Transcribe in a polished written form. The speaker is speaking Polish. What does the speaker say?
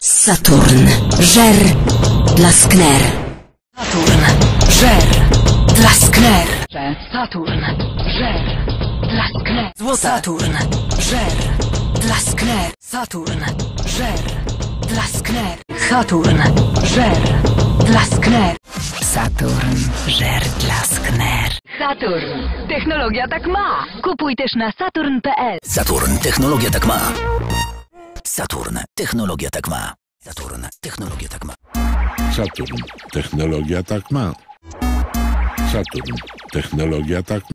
Saturn. Żer dla Skner. Saturn. Żer dla Skner. Saturn. Żer dla Skner. Saturn. Żer dla Skner. Saturn. Żer dla Skner. Saturn. Żer dla Skner. Saturn. Żer dla Skner. Saturn. Technologia tak ma. Kupuj też na saturn.pl. Saturn. Technologia tak ma. Saturn. Technologia tak ma. Saturn. Technologia tak ma. Saturn. Technologia tak ma. Saturn. Technologia tak ma.